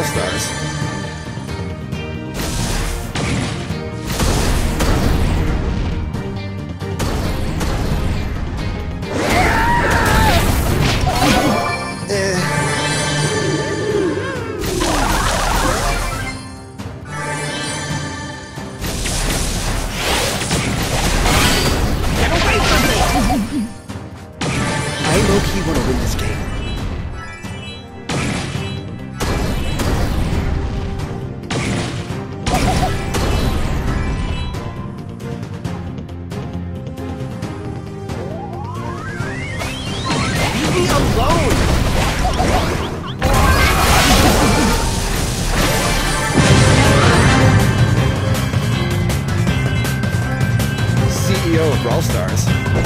Brawl Stars. I low-key want to win this game. Leave me alone! CEO of Brawl Stars.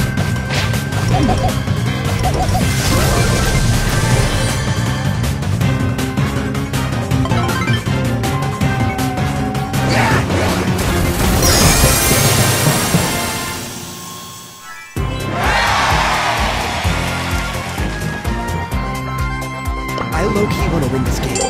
I low-key want to win this game.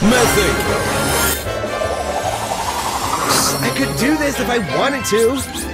I could do this if I wanted to.